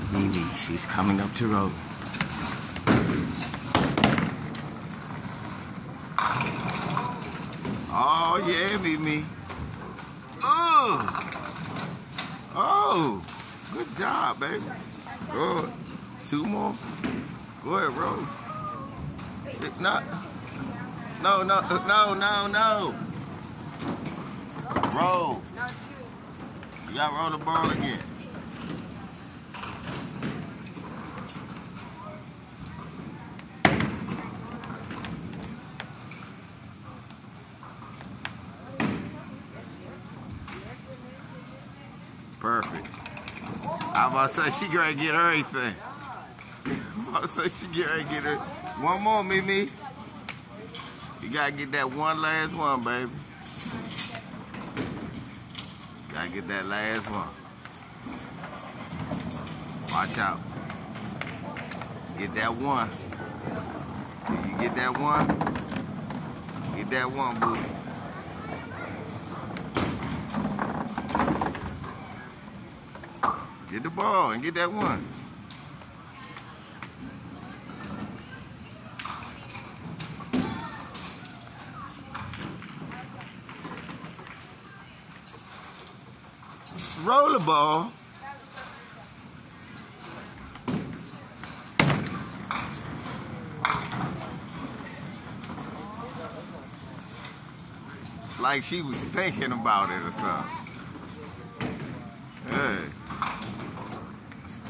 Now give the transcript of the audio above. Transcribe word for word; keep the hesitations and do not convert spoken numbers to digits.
Mimi, she's coming up to road. Oh yeah, Mimi. Oh, oh, good job, baby. Good. Two more. Go ahead, roll. No, no, no, no, no, no. Roll. You gotta roll the ball again. Perfect. I was about to say she gonna get everything. I was about to say she gonna get her. One more, Mimi. You gotta get that one last one, baby. Gotta get that last one. Watch out. Get that one. You get that one? Get that one, boo. Get the ball and get that one. Roll the ball. Like she was thinking about it or something.